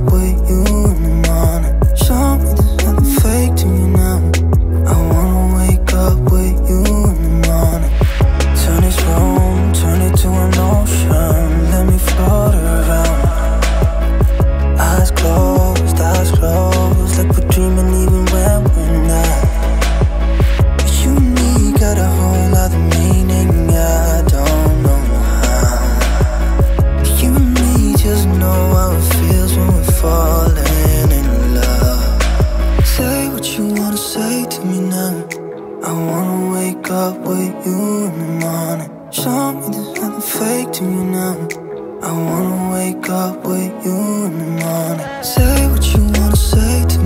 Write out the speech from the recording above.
with you in the morning. Show me there's nothing fake to me now. I wanna wake up with you in the morning. Turn this room, turn it to an ocean. Let me float around. Eyes closed, like we're dreaming even when we're not. You and me got a whole other meaning, I don't know how. You and me just know how it feels when we're falling in love. Say what you wanna say to me now. I wanna wake up with you in the morning. Show me there's nothing fake to me now. I wanna wake up with you in the morning. Say what you wanna say to me.